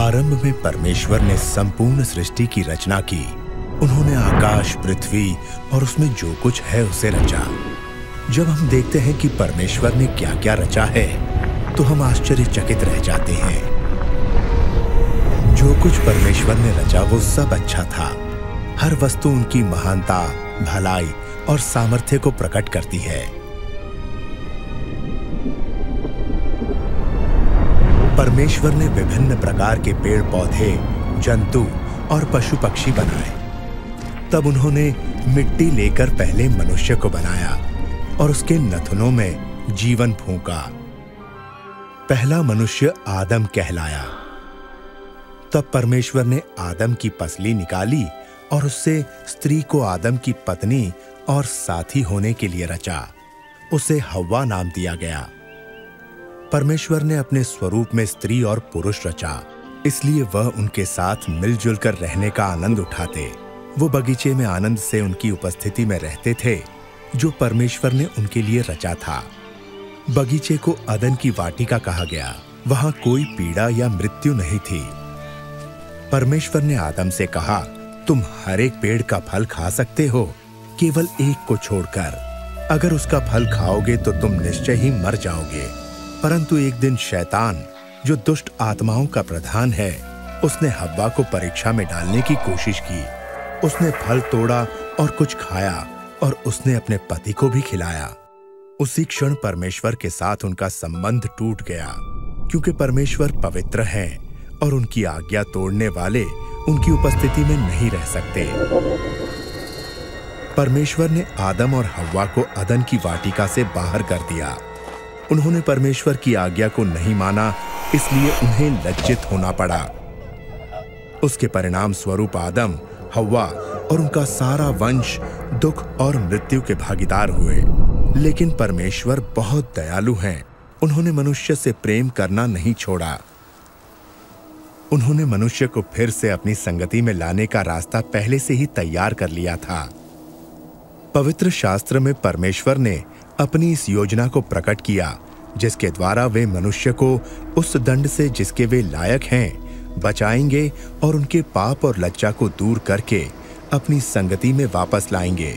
आरंभ में परमेश्वर ने संपूर्ण सृष्टि की रचना की। उन्होंने आकाश, पृथ्वी और उसमें जो कुछ है उसे रचा। जब हम देखते हैं कि परमेश्वर ने क्या क्या रचा है तो हम आश्चर्यचकित रह जाते हैं। जो कुछ परमेश्वर ने रचा वो सब अच्छा था। हर वस्तु उनकी महानता, भलाई और सामर्थ्य को प्रकट करती है। परमेश्वर ने विभिन्न प्रकार के पेड़ पौधे, जंतु और पशु पक्षी बनाए। तब उन्होंने मिट्टी लेकर पहले मनुष्य को बनाया और उसके नथुनों में जीवन फूंका। पहला मनुष्य आदम कहलाया। तब परमेश्वर ने आदम की पसली निकाली और उससे स्त्री को आदम की पत्नी और साथी होने के लिए रचा। उसे हव्वा नाम दिया गया। परमेश्वर ने अपने स्वरूप में स्त्री और पुरुष रचा, इसलिए वह उनके साथ मिलजुल कर रहने का आनंद उठाते। वो बगीचे में आनंद से उनकी उपस्थिति में रहते थे जो परमेश्वर ने उनके लिए रचा था। बगीचे को अदन की वाटिका कहा गया। वहां कोई पीड़ा या मृत्यु नहीं थी। परमेश्वर ने आदम से कहा, तुम हर एक पेड़ का फल खा सकते हो, केवल एक को छोड़कर। अगर उसका फल खाओगे तो तुम निश्चय ही मर जाओगे। परंतु एक दिन शैतान, जो दुष्ट आत्माओं का प्रधान है, उसने हव्वा को परीक्षा में डालने की कोशिश की। उसने फल तोड़ा और कुछ खाया और उसने अपने पति को भी खिलाया। उसी क्षण परमेश्वर के साथ उनका संबंध टूट गया, क्योंकि परमेश्वर पवित्र हैं और उनकी आज्ञा तोड़ने वाले उनकी उपस्थिति में नहीं रह सकते। परमेश्वर ने आदम और हव्वा को अदन की वाटिका से बाहर कर दिया। उन्होंने परमेश्वर की आज्ञा को नहीं माना, इसलिए उन्हें लज्जित होना पड़ा। उसके परिणाम स्वरूप आदम, हव्वा और उनका सारा वंश दुख और मृत्यु के भागीदार हुए। लेकिन परमेश्वर बहुत दयालु हैं। उन्होंने मनुष्य से प्रेम करना नहीं छोड़ा। उन्होंने मनुष्य को फिर से अपनी संगति में लाने का रास्ता पहले से ही तैयार कर लिया था। पवित्र शास्त्र में परमेश्वर ने अपनी इस योजना को प्रकट किया, जिसके द्वारा वे मनुष्य को उस दंड से जिसके वे लायक हैं बचाएंगे और उनके पाप और लज्जा को दूर करके अपनी संगति में वापस लाएंगे।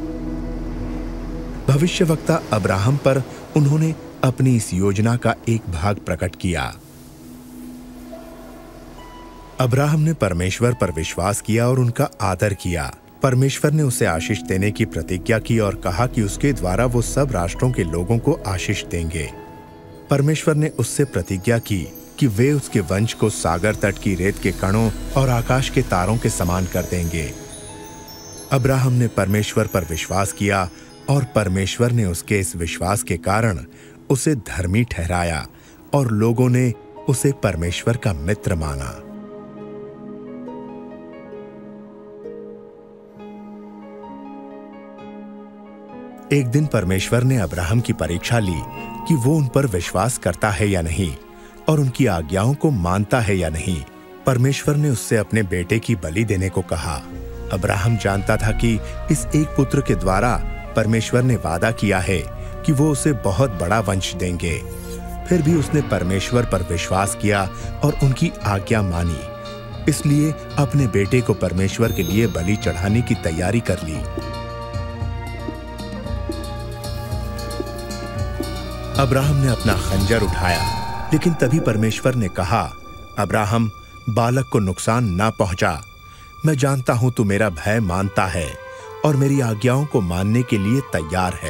भविष्यवक्ता अब्राहम पर उन्होंने अपनी इस योजना का एक भाग प्रकट किया। अब्राहम ने परमेश्वर पर विश्वास किया और उनका आदर किया। परमेश्वर ने उसे आशीष देने की प्रतिज्ञा की और कहा कि उसके द्वारा वो सब राष्ट्रों के लोगों को आशीष देंगे। परमेश्वर ने उससे प्रतिज्ञा की कि वे उसके वंश को सागर तट की रेत के कणों और आकाश के तारों के समान कर देंगे। अब्राहम ने परमेश्वर पर विश्वास किया और परमेश्वर ने उसके इस विश्वास के कारण उसे धर्मी ठहराया और लोगों ने उसे परमेश्वर का मित्र माना। एक दिन परमेश्वर ने अब्राहम की परीक्षा ली कि वो उन पर विश्वास करता है या नहीं और उनकी आज्ञाओं को मानता है या नहीं। परमेश्वर ने उससे अपने बेटे की बलि देने को कहा। अब्राहम जानता था कि इस एक पुत्र के द्वारा परमेश्वर ने वादा किया है कि वो उसे बहुत बड़ा वंश देंगे। फिर भी उसने परमेश्वर पर विश्वास किया और उनकी आज्ञा मानी, इसलिए अपने बेटे को परमेश्वर के लिए बलि चढ़ाने की तैयारी कर ली। अब्राहम ने अपना खंजर उठाया, लेकिन तभी परमेश्वर ने कहा, अब्राहम, बालक को नुकसान ना पहुंचा। मैं जानता हूं तू मेरा भय मानता है और मेरी आज्ञाओं को मानने के लिए तैयार है।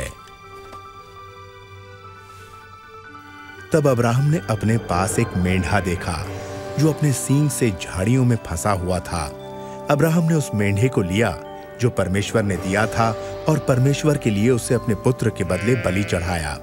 तब अब्राहम ने अपने पास एक मेंढा देखा जो अपने सींग से झाड़ियों में फंसा हुआ था। अब्राहम ने उस मेंढे को लिया जो परमेश्वर ने दिया था और परमेश्वर के लिए उसे अपने पुत्र के बदले बलि चढ़ाया।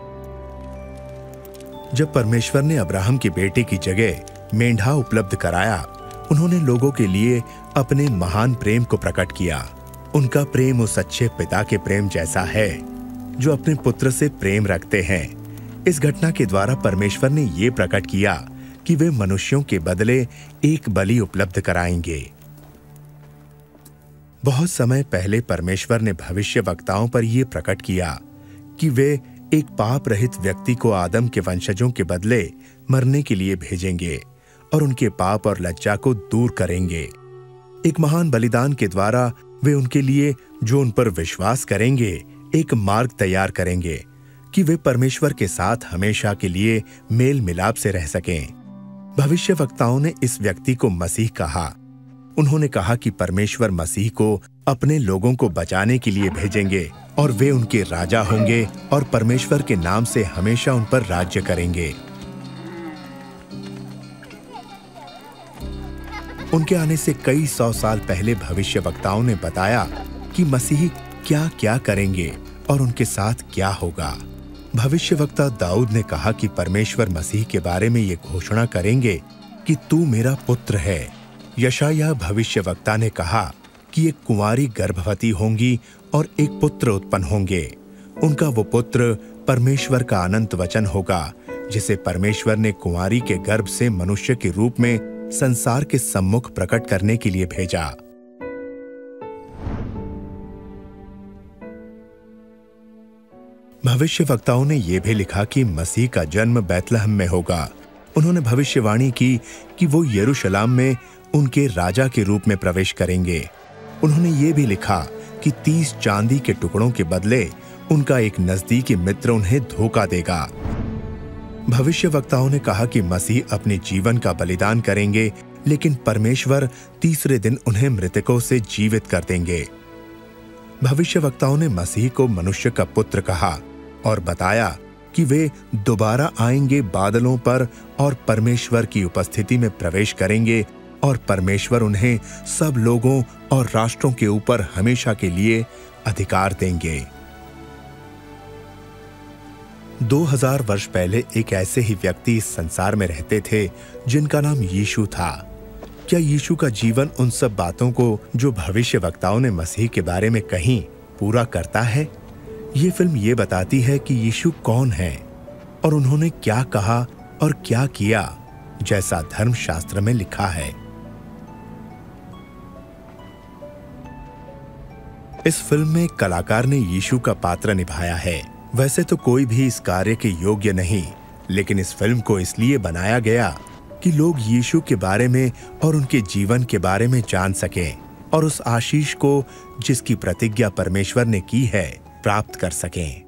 जब परमेश्वर ने अब्राहम के बेटे की जगह मेंढा उपलब्ध कराया, उन्होंने लोगों के लिए अपने महान प्रेम को प्रकट किया। उनका प्रेम उस अच्छे पिता के प्रेम जैसा है जो अपने पुत्र से प्रेम रखते हैं। इस घटना के द्वारा परमेश्वर ने ये प्रकट किया कि वे मनुष्यों के बदले एक बलि उपलब्ध कराएंगे। बहुत समय पहले परमेश्वर ने भविष्यवक्ताओं पर यह प्रकट किया कि वे एक पाप रहित व्यक्ति को आदम के वंशजों के बदले मरने के लिए भेजेंगे और उनके पाप और लज्जा को दूर करेंगे। एक महान बलिदान के द्वारा वे उनके लिए, जो उन पर विश्वास करेंगे, एक मार्ग तैयार करेंगे कि वे परमेश्वर के साथ हमेशा के लिए मेल मिलाप से रह सकें। भविष्यवक्ताओं ने इस व्यक्ति को मसीह कहा। उन्होंने कहा कि परमेश्वर मसीह को अपने लोगों को बचाने के लिए भेजेंगे और वे उनके राजा होंगे और परमेश्वर के नाम से हमेशा उन पर राज्य करेंगे। उनके आने से कई 100 साल पहले भविष्यवक्ताओं ने बताया कि मसीह क्या क्या करेंगे और उनके साथ क्या होगा। भविष्यवक्ता दाऊद ने कहा कि परमेश्वर मसीह के बारे में ये घोषणा करेंगे कि तू मेरा पुत्र है। यशायाह भविष्यवक्ता ने कहा कि एक कुंवारी गर्भवती होंगी और एक पुत्र उत्पन्न होंगे। उनका वो पुत्र परमेश्वर का अनंत वचन होगा, जिसे परमेश्वर ने कुंवारी के गर्भ से मनुष्य के रूप में संसार के सम्मुख प्रकट करने के लिए भेजा। भविष्यवक्ताओं ने यह भी लिखा कि मसीह का जन्म बैतलहम में होगा। उन्होंने भविष्यवाणी की कि वो यरूशलेम में उनके राजा के रूप में प्रवेश करेंगे। उन्होंने ये भी लिखा कि 30 चांदी के टुकड़ों के बदले उनका एक नजदीकी मित्र उन्हें धोखा देगा। भविष्यवक्ताओं ने कहा कि मसीह अपने जीवन का बलिदान करेंगे, लेकिन परमेश्वर तीसरे दिन उन्हें मृतकों से जीवित कर देंगे। भविष्यवक्ताओं ने मसीह को मनुष्य का पुत्र कहा और बताया कि वे दोबारा आएंगे बादलों पर और परमेश्वर की उपस्थिति में प्रवेश करेंगे और परमेश्वर उन्हें सब लोगों और राष्ट्रों के ऊपर हमेशा के लिए अधिकार देंगे। 2000 वर्ष पहले एक ऐसे ही व्यक्ति इस संसार में रहते थे जिनका नाम यीशु था। क्या यीशु का जीवन उन सब बातों को जो भविष्यवक्ताओं ने मसीह के बारे में कहीं पूरा करता है? ये फिल्म ये बताती है कि यीशु कौन है और उन्होंने क्या कहा और क्या किया, जैसा धर्मशास्त्र में लिखा है। इस फिल्म में कलाकार ने यीशु का पात्र निभाया है। वैसे तो कोई भी इस कार्य के योग्य नहीं, लेकिन इस फिल्म को इसलिए बनाया गया कि लोग यीशु के बारे में और उनके जीवन के बारे में जान सकें और उस आशीष को जिसकी प्रतिज्ञा परमेश्वर ने की है प्राप्त कर सकें।